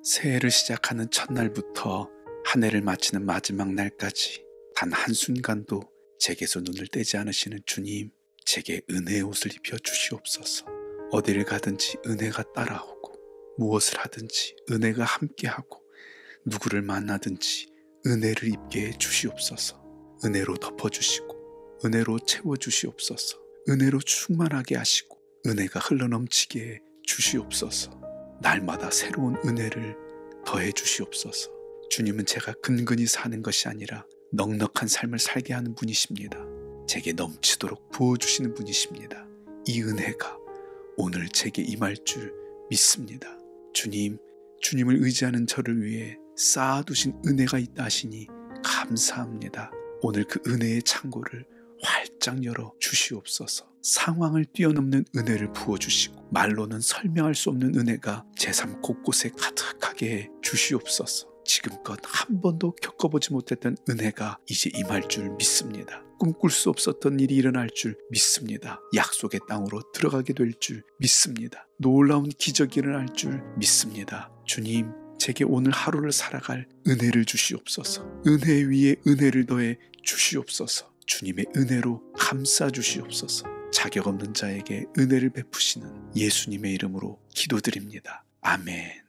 새해를 시작하는 첫날부터 한 해를 마치는 마지막 날까지 단 한순간도 제게서 눈을 떼지 않으시는 주님, 제게 은혜의 옷을 입혀 주시옵소서. 어디를 가든지 은혜가 따라오고, 무엇을 하든지 은혜가 함께하고, 누구를 만나든지 은혜를 입게 해 주시옵소서. 은혜로 덮어주시고 은혜로 채워주시옵소서. 은혜로 충만하게 하시고 은혜가 흘러넘치게 해 주시옵소서. 날마다 새로운 은혜를 더해 주시옵소서. 주님은 제가 근근히 사는 것이 아니라 넉넉한 삶을 살게 하는 분이십니다. 제게 넘치도록 부어주시는 분이십니다. 이 은혜가 오늘 제게 임할 줄 믿습니다. 주님, 주님을 의지하는 저를 위해 쌓아두신 은혜가 있다 하시니 감사합니다. 오늘 그 은혜의 창고를 활짝 열어 주시옵소서. 상황을 뛰어넘는 은혜를 부어주시고 말로는 설명할 수 없는 은혜가 제 삶 곳곳에 가득하게 해 주시옵소서. 지금껏 한 번도 겪어보지 못했던 은혜가 이제 임할 줄 믿습니다. 꿈꿀 수 없었던 일이 일어날 줄 믿습니다. 약속의 땅으로 들어가게 될 줄 믿습니다. 놀라운 기적이 일어날 줄 믿습니다. 주님, 제게 오늘 하루를 살아갈 은혜를 주시옵소서. 은혜 위에 은혜를 더해 주시옵소서. 주님의 은혜로 감싸 주시옵소서. 자격 없는 자에게 은혜를 베푸시는 예수님의 이름으로 기도드립니다. 아멘.